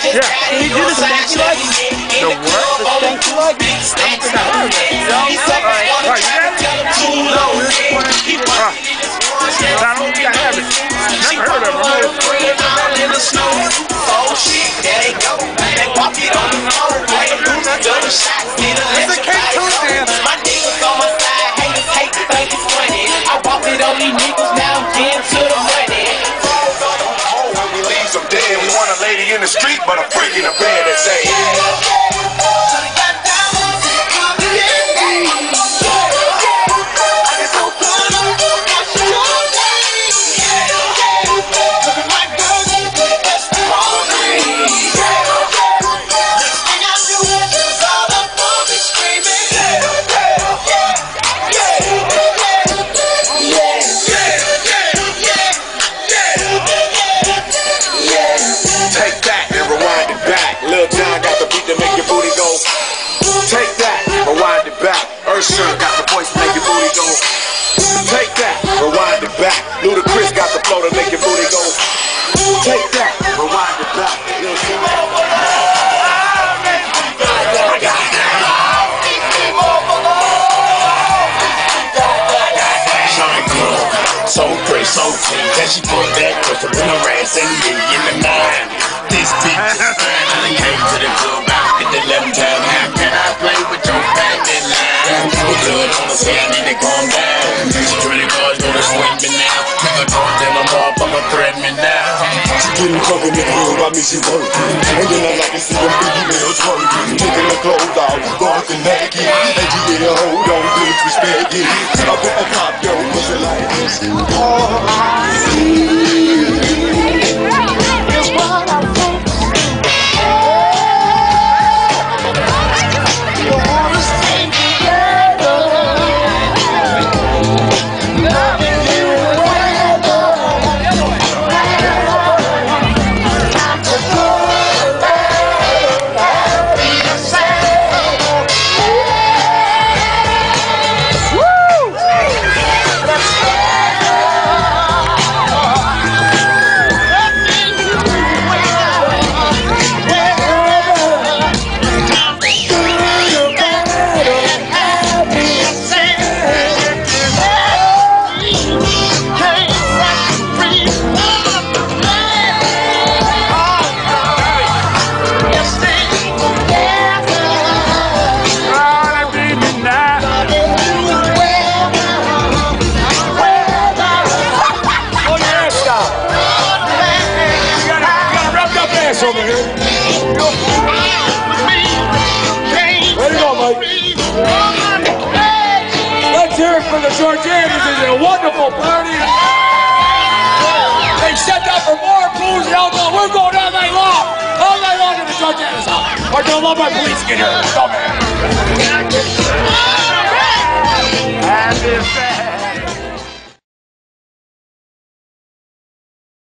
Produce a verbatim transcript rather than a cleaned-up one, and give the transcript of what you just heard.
Yeah. Can you do the stanky leg? The what? The stanky leg? I don't think I heard that. No? Alright. Alright, you got it? No, this is one. Uh, I don't think I have it. Never heard of it. It's a Cape Town dance. My niggas on my side, haters hate to think it's funny. I walked it on these niggas, now I'm getting to the money. When we leave some dead, we want a lady in the street, but a freak in the bed that say, got the voice to make your booty go. Take that, rewind it back. Ludacris got the flow to make your booty go. Take that, rewind it back. So pretty, so clean, then she put that crystal in her ass and me in the nine. This bitch is fine, I came to the club, hit the eleven time. How can I play with your faggot line? People good on the say I need to calm down. Security guards gonna swing me now. Nigga don't tell them off, I'ma threaten me now. She getting fucking in the hood while me she working. And then I like to see them biggie bills working. Taking her clothes off, walking naked. And she get a hold on, disrespect it. So I put a pop, yo, pussy like this. All I see is what I think. You wanna stay together, loving you forever. Time to go back, be the same. Woo! Let's go. Over here. Way to go, Mike. Let's hear it for the Georgians. This is a wonderful party. They've set up for more booze and alcohol. We're going all night long. All night long to the Georgians house. Or don't let my police get here. Come here.